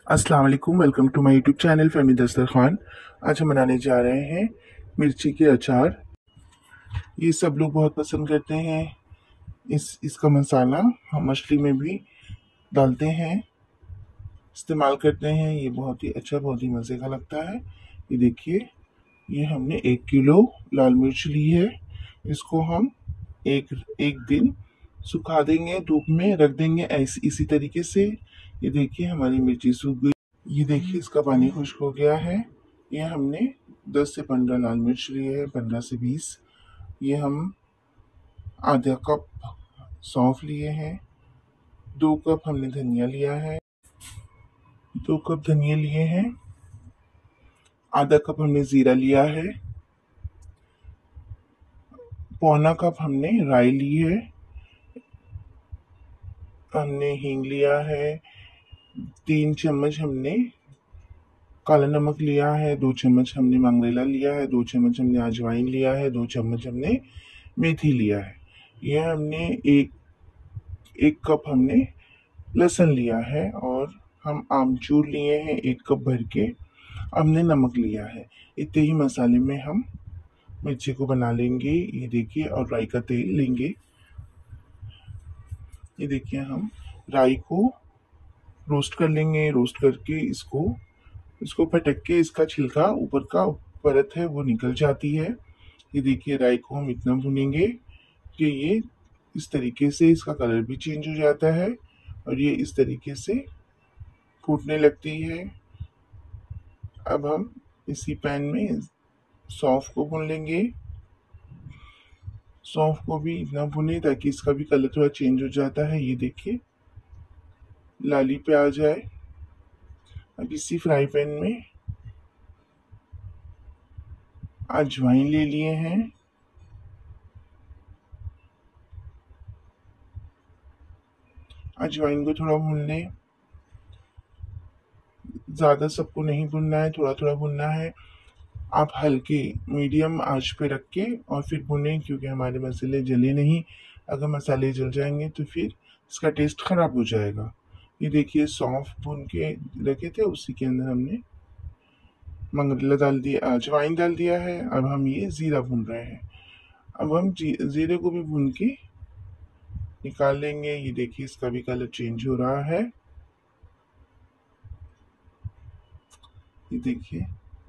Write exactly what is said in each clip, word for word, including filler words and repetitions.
अस्सलाम वालेकुम, welcome to my YouTube channel family Dastarkhan. आज हम बनाने जा रहे हैं मिर्ची के अचार। ये सब लोग बहुत पसंद करते हैं। इस इसका मसाला हम मछली में भी डालते हैं, इस्तेमाल करते हैं। ये बहुत ही अच्छा, बहुत ही मज़े का लगता है। ये देखिए, ये हमने एक किलो लाल मिर्च ली है। इसको हम एक एक दिन सुखा देंगे, धूप में रख देंगे ऐसे इसी तरीके से। ये देखिए, हमारी मिर्ची सूख गई। ये देखिए, इसका पानी खुश्क हो गया है। ये हमने दस से पंद्रह लाल मिर्च लिए हैं, पंद्रह से बीस। ये हम आधा कप सौंफ लिए हैं। दो कप हमने धनिया लिया है। दो कप धनिया लिए हैं। आधा कप हमने जीरा लिया है। पौना कप हमने राई ली है। हमने हींग लिया है। तीन चम्मच हमने काला नमक लिया है। दो चम्मच हमने मंगरेला लिया है। दो चम्मच हमने अजवाइन लिया है। दो चम्मच हमने मेथी लिया है। यह हमने एक एक कप हमने लहसुन लिया है और हम आमचूर लिए हैं एक कप भर के। हमने नमक लिया है। इतने ही मसाले में हम मिर्ची को बना लेंगे। ये देखिए, और राई का तेल लेंगे। ये देखिए, हम राई को रोस्ट कर लेंगे। रोस्ट करके इसको इसको पटक के इसका छिलका ऊपर का परत है वो निकल जाती है। ये देखिए, राई को हम इतना भुनेंगे कि ये इस तरीके से इसका कलर भी चेंज हो जाता है और ये इस तरीके से फूटने लगती है। अब हम इसी पैन में सौंफ को भून लेंगे। सौंफ को भी इतना भुने ताकि इसका भी कलर थोड़ा चेंज हो जाता है। ये देखिए, लाली पे आ जाए। अब इसी फ्राई पैन में अजवाइन ले लिए हैं। अजवाइन को थोड़ा भून लें। ज़्यादा सबको नहीं भुनना है, थोड़ा थोड़ा भुनना है। आप हल्के मीडियम आंच पे रख के और फिर भुनें, क्योंकि हमारे मसाले जले नहीं। अगर मसाले जल जाएंगे तो फिर इसका टेस्ट खराब हो जाएगा। ये देखिए, सौंफ भून के रखे थे, उसी के अंदर हमने मंगरेला डाल दिया, अजवाइन डाल दिया है। अब हम ये ज़ीरा भून रहे हैं। अब हम ज़ीरे को भी भून के निकाल लेंगे। ये देखिए, इसका भी कलर चेंज हो रहा है। ये देखिए,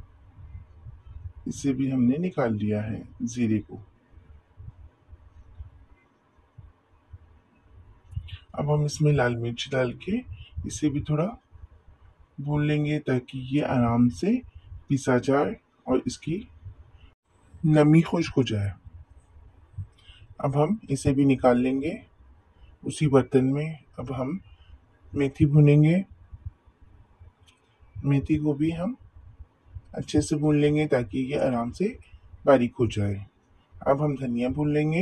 इसे भी हमने निकाल लिया है जीरे को। अब हम इसमें लाल मिर्च डाल के इसे भी थोड़ा भून लेंगे ताकि ये आराम से पिसा जाए और इसकी नमी खुश्क हो जाए। अब हम इसे भी निकाल लेंगे उसी बर्तन में। अब हम मेथी भूनेंगे। मेथी को भी हम अच्छे से भून लेंगे ताकि ये आराम से बारीक हो जाए। अब हम धनिया भून लेंगे।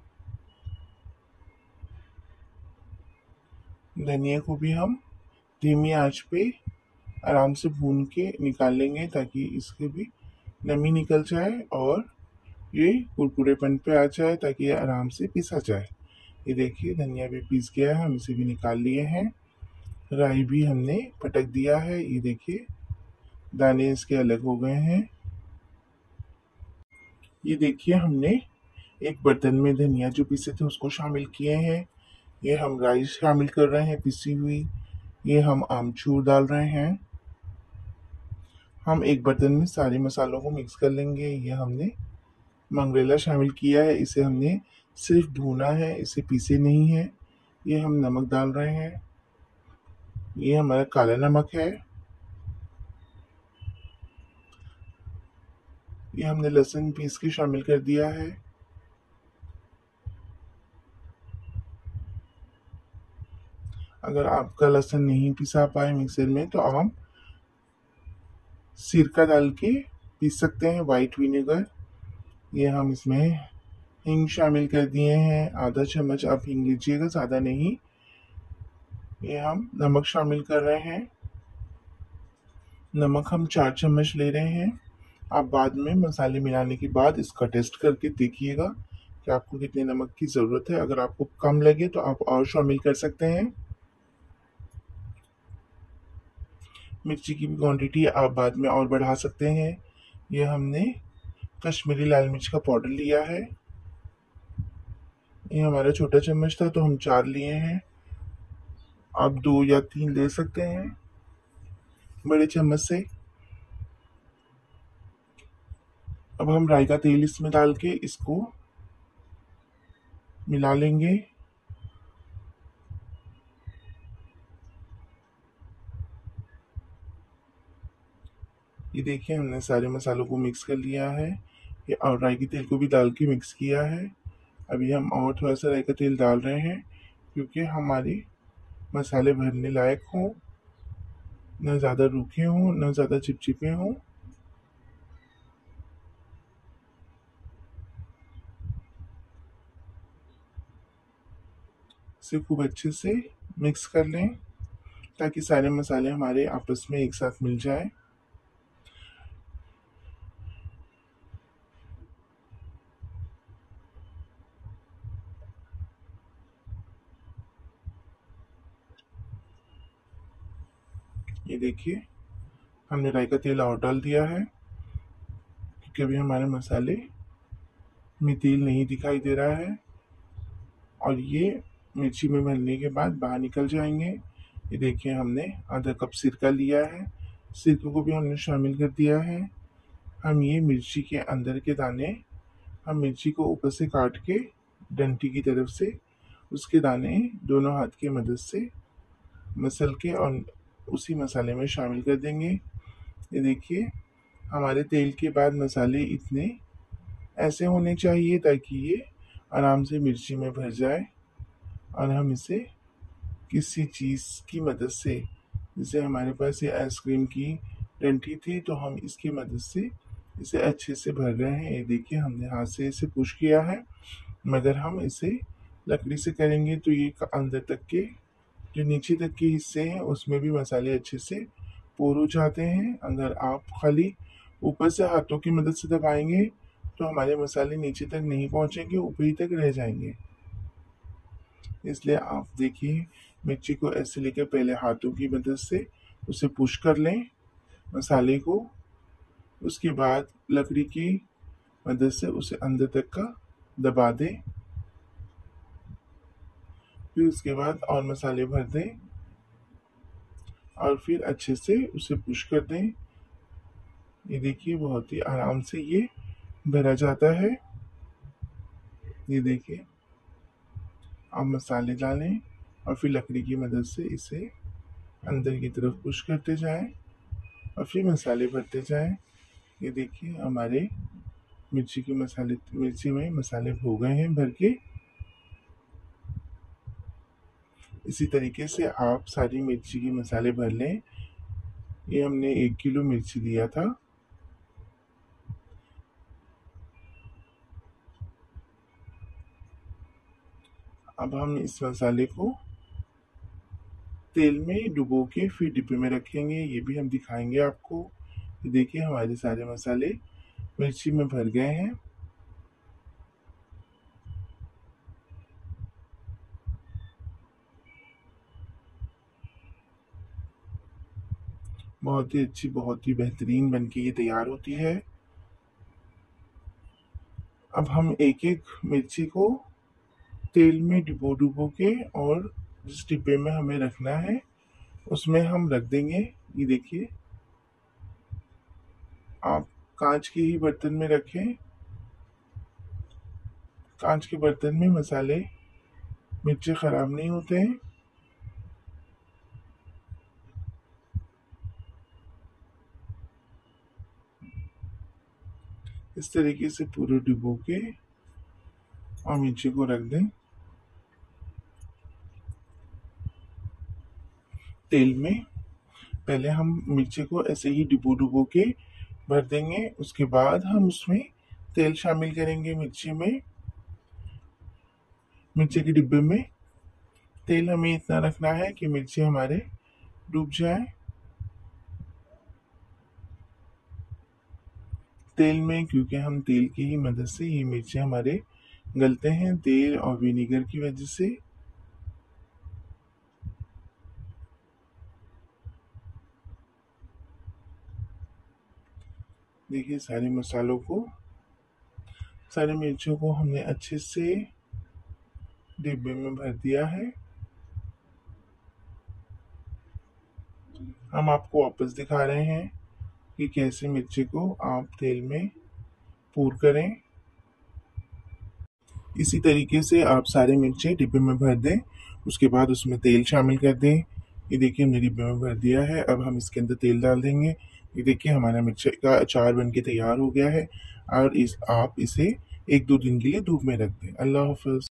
धनिया को भी हम धीमी आंच पे आराम से भून के निकाल लेंगे ताकि इसके भी नमी निकल जाए और ये कुरकुरेपन पे आ जाए, ताकि ये आराम से पिसा जाए। ये देखिए, धनिया भी पीस गया है, हम इसे भी निकाल लिए हैं। राई भी हमने पटक दिया है। ये देखिए, दाने इसके अलग हो गए हैं। ये देखिए, हमने एक बर्तन में धनिया जो पीसे थे उसको शामिल किए हैं। ये हम राई शामिल कर रहे हैं पिसी हुई। ये हम आमचूर डाल रहे हैं। हम एक बर्तन में सारे मसालों को मिक्स कर लेंगे। ये हमने मंगरेला शामिल किया है, इसे हमने सिर्फ भूना है, इसे पीसे नहीं है। ये हम नमक डाल रहे हैं। ये हमारा काला नमक है। ये हमने लहसुन पीस के शामिल कर दिया है। अगर आपका लहसुन नहीं पिसा पाए मिक्सर में तो आप सिरका डाल के पीस सकते हैं, वाइट विनेगर। ये हम इसमें हींग शामिल कर दिए हैं, आधा चम्मच आप हींग लीजिएगा, ज़्यादा नहीं। ये हम नमक शामिल कर रहे हैं। नमक हम चार चम्मच ले रहे हैं। आप बाद में मसाले मिलाने के बाद इसका टेस्ट करके देखिएगा कि आपको कितने नमक की ज़रूरत है। अगर आपको कम लगे तो आप और शामिल कर सकते हैं। मिर्ची की भी क्वांटिटी आप बाद में और बढ़ा सकते हैं। ये हमने कश्मीरी लाल मिर्च का पाउडर लिया है। ये हमारा छोटा चम्मच था तो हम चार लिए हैं, आप दो या तीन ले सकते हैं बड़े चम्मच से। अब हम राई का तेल इसमें डाल के इसको मिला लेंगे। ये देखिए हमने सारे मसालों को मिक्स कर लिया है, ये और राई के तेल को भी डाल के मिक्स किया है। अभी हम और थोड़ा सा राई का तेल डाल रहे हैं क्योंकि हमारे मसाले भरने लायक हों, न ज़्यादा रूखे हों न ज़्यादा चिपचिपे हों। इसे खूब अच्छे से मिक्स कर लें ताकि सारे मसाले हमारे आपस में एक साथ मिल जाए। ये देखिए हमने राई का तेल और डाल दिया है क्योंकि अभी हमारे मसाले में तेल नहीं दिखाई दे रहा है और ये मिर्ची में भरने के बाद बाहर निकल जाएंगे। ये देखिए हमने आधा कप सिरका लिया है, सिरके को भी हमने शामिल कर दिया है। हम ये मिर्ची के अंदर के दाने, हम मिर्ची को ऊपर से काट के डंठी की तरफ से उसके दाने दोनों हाथ की मदद से मसल के और उसी मसाले में शामिल कर देंगे। ये देखिए हमारे तेल के बाद मसाले इतने ऐसे होने चाहिए ताकि ये आराम से मिर्ची में भर जाए और हम इसे किसी चीज़ की मदद से, जैसे हमारे पास ये आइसक्रीम की डंठी थी तो हम इसकी मदद से इसे अच्छे से भर रहे हैं। ये देखिए हमने हाथ से इसे पुश किया है, मगर हम इसे लकड़ी से करेंगे तो ये अंदर तक के जो नीचे तक के हिस्से हैं उसमें भी मसाले अच्छे से पोर हो जाते हैं। अगर आप खाली ऊपर से हाथों की मदद से दबाएंगे तो हमारे मसाले नीचे तक नहीं पहुंचेंगे, ऊपर ही तक रह जाएंगे। इसलिए आप देखिए मिर्ची को ऐसे लेकर पहले हाथों की मदद से उसे पुश कर लें मसाले को, उसके बाद लकड़ी की मदद से उसे अंदर तक का दबा दें, फिर उसके बाद और मसाले भर दें और फिर अच्छे से उसे पुश कर दें। ये देखिए बहुत ही आराम से ये भरा जाता है। ये देखिए आप मसाले डालें और फिर लकड़ी की मदद से इसे अंदर की तरफ पुश करते जाएं और फिर मसाले भरते जाएं। ये देखिए हमारे मिर्ची के मसाले मिर्ची में मसाले हो गए हैं भर के। इसी तरीके से आप सारी मिर्ची के मसाले भर लें। ये हमने एक किलो मिर्ची लिया था। अब हम इस मसाले को तेल में डुबो के फिर डिब्बे में रखेंगे, ये भी हम दिखाएंगे आपको। देखिए हमारे सारे मसाले मिर्ची में भर गए हैं। बहुत ही अच्छी, बहुत ही बेहतरीन बनके ये तैयार होती है। अब हम एक एक मिर्ची को तेल में डुबो डुबो के और जिस डिब्बे में हमें रखना है उसमें हम रख देंगे। ये देखिए आप कांच के ही बर्तन में रखें, कांच के बर्तन में मसाले मिर्ची खराब नहीं होते हैं। इस तरीके से पूरे डुबो के और मिर्ची को रख दें तेल में। पहले हम मिर्ची को ऐसे ही डुबो डुबो के भर देंगे, उसके बाद हम उसमें तेल शामिल करेंगे। मिर्ची में मिर्ची के डिब्बे में तेल हमें इतना रखना है कि मिर्ची हमारे डूब जाए तेल में, क्योंकि हम तेल की ही मदद से ये मिर्ची हमारे गलते हैं, तेल और विनेगर की वजह से। देखिए सारे मसालों को, सारे मिर्चों को हमने अच्छे से डिब्बे में भर दिया है। हम आपको वापस दिखा रहे हैं कि कैसे मिर्ची को आप तेल में पूर करें। इसी तरीके से आप सारे मिर्ची डिब्बे में भर दें, उसके बाद उसमें तेल शामिल कर दें। ये देखिए हमने डिब्बे में भर दिया है। अब हम इसके अंदर तेल डाल देंगे। ये देखिए हमारा मिर्ची का अचार बनके तैयार हो गया है और इस आप इसे एक दो दिन के लिए धूप में रख दें। अल्लाह हाफ़िज़।